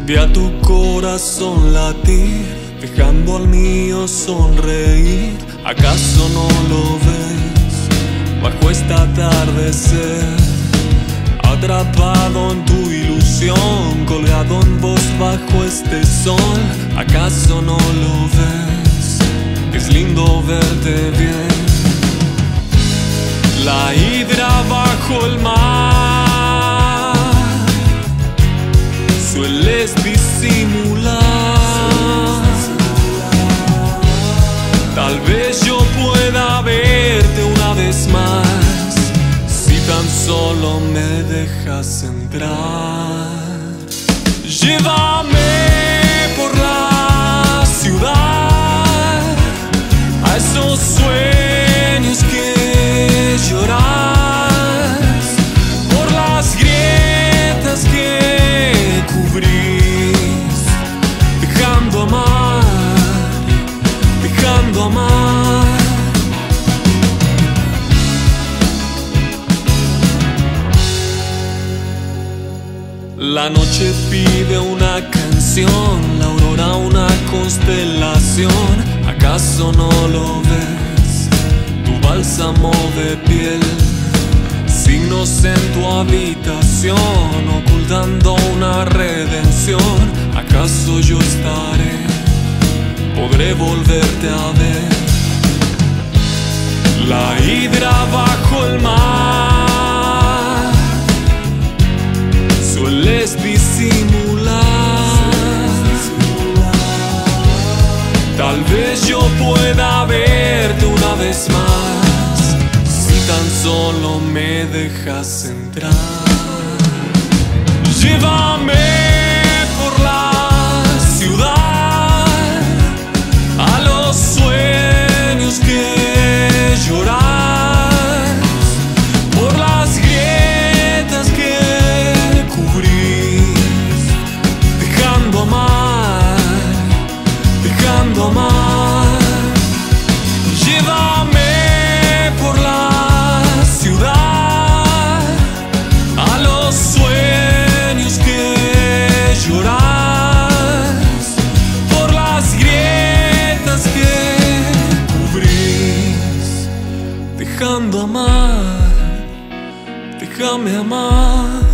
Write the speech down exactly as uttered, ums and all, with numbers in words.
Vi a tu corazón latir, dejando al mío sonreír. ¿Acaso no lo ves? Bajo este atardecer, atrapado en tu ilusión, colgado en vos bajo este sol. ¿Acaso no lo ves? Es lindo verte bien. La hidra bajo el mar, sueles disimular. Tal vez yo pueda verte una vez más, si tan solo me dejas entrar. Llévame por la ciudad, a esos sueños que lloras, por las grietas que cubrís, dejando amar, dejando amar. La noche pide una canción, la aurora una constelación. ¿Acaso no lo ves? Tu bálsamo de piel, signos en tu habitación, ocultando una redención. ¿Acaso yo estaré? ¿Podré volverte a ver? La hidra bajo el mar, sueles disimular. Tal vez yo pueda verte una vez más, si tan solo me dejas entrar. Llévame por la ciudad, a los sueños que lloras, por las grietas que cubrís, dejando amar, dejando amar. Llévame por la ciudad, a los sueños que lloras, por las grietas que cubrís, dejando amar, déjame amar.